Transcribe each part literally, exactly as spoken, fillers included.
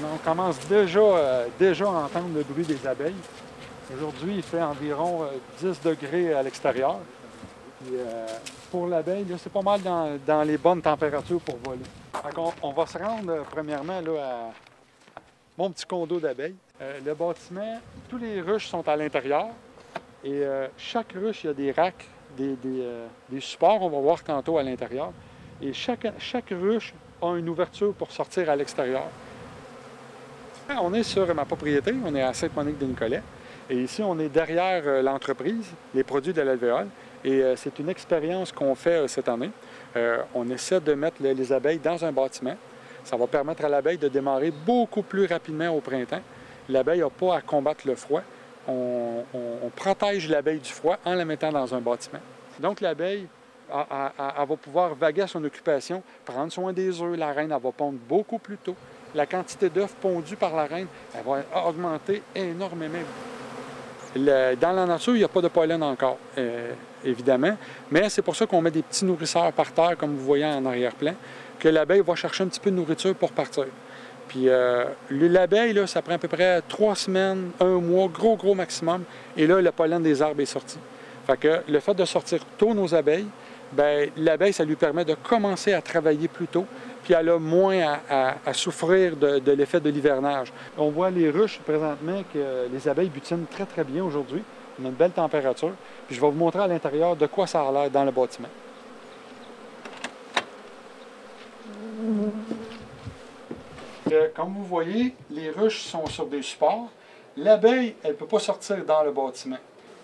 On commence déjà, euh, déjà à entendre le bruit des abeilles. Aujourd'hui, il fait environ euh, dix degrés à l'extérieur. Puis, euh, pour l'abeille, c'est pas mal dans, dans les bonnes températures pour voler. Donc, on, on va se rendre euh, premièrement là, à mon petit condo d'abeilles. Euh, le bâtiment, tous les ruches sont à l'intérieur. Et euh, chaque ruche, il y a des racks, des, des, euh, des supports, on va voir tantôt à l'intérieur. Et chaque, chaque ruche a une ouverture pour sortir à l'extérieur. On est sur ma propriété, on est à Sainte-Monique-des-Nicolais. Et ici, on est derrière euh, l'entreprise, les produits de l'alvéole. Et euh, c'est une expérience qu'on fait euh, cette année. Euh, on essaie de mettre le, les abeilles dans un bâtiment. Ça va permettre à l'abeille de démarrer beaucoup plus rapidement au printemps. L'abeille n'a pas à combattre le froid. On, on, on protège l'abeille du froid en la mettant dans un bâtiment. Donc, l'abeille, elle, elle, elle va pouvoir vaguer à son occupation, prendre soin des œufs. La reine, elle va pondre beaucoup plus tôt. La quantité d'œufs pondus par la reine, elle va augmenter énormément. Le, dans la nature, il n'y a pas de pollen encore, euh, évidemment, mais c'est pour ça qu'on met des petits nourrisseurs par terre, comme vous voyez en arrière-plan, que l'abeille va chercher un petit peu de nourriture pour partir. Puis euh, l'abeille, là, ça prend à peu près trois semaines, un mois, gros, gros maximum, et là, le pollen des arbres est sorti. Fait que le fait de sortir tôt nos abeilles, bien, l'abeille, ça lui permet de commencer à travailler plus tôt, puis elle a moins à, à, à souffrir de, de l'effet de l'hivernage. On voit les ruches présentement que les abeilles butinent très, très bien aujourd'hui. On a une belle température. Puis je vais vous montrer à l'intérieur de quoi ça a l'air dans le bâtiment. Euh, comme vous voyez, les ruches sont sur des supports. L'abeille, elle ne peut pas sortir dans le bâtiment.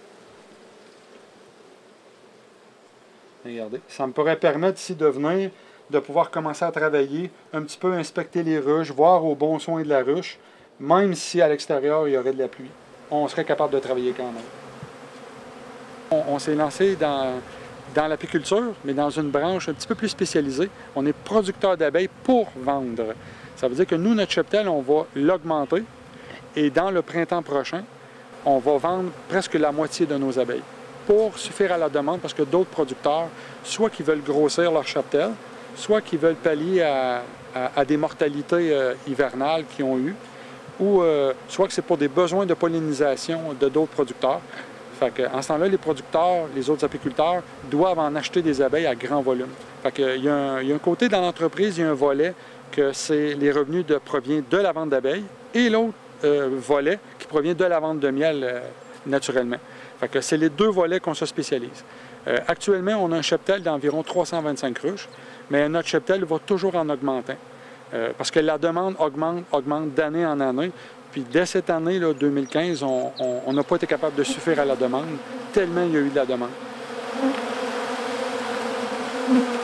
Regardez, ça me pourrait permettre ici de venir, de pouvoir commencer à travailler, un petit peu inspecter les ruches, voir au bon soin de la ruche, même si à l'extérieur il y aurait de la pluie. On serait capable de travailler quand même. On, on s'est lancé dans, dans l'apiculture, mais dans une branche un petit peu plus spécialisée. On est producteur d'abeilles pour vendre. Ça veut dire que nous, notre cheptel, on va l'augmenter et dans le printemps prochain, on va vendre presque la moitié de nos abeilles pour suffire à la demande parce que d'autres producteurs, soit qui veulent grossir leur cheptel, soit qui veulent pallier à, à, à des mortalités euh, hivernales qu'ils ont eues, ou euh, soit que c'est pour des besoins de pollinisation de d'autres producteurs. Fait que, en ce temps-là, les producteurs, les autres apiculteurs, doivent en acheter des abeilles à grand volume. Fait que, il y a un, il y a un côté dans l'entreprise, il y a un volet que c'est les revenus de, proviennent de la vente d'abeilles, et l'autre euh, volet qui provient de la vente de miel euh, naturellement. Fait que c'est les deux volets qu'on se spécialise. Euh, actuellement, on a un cheptel d'environ trois cent vingt-cinq ruches, mais notre cheptel va toujours en augmentant. Euh, parce que la demande augmente, augmente d'année en année. Puis dès cette année, là, deux mille quinze, on n'a pas été capable de suffire à la demande, tellement il y a eu de la demande.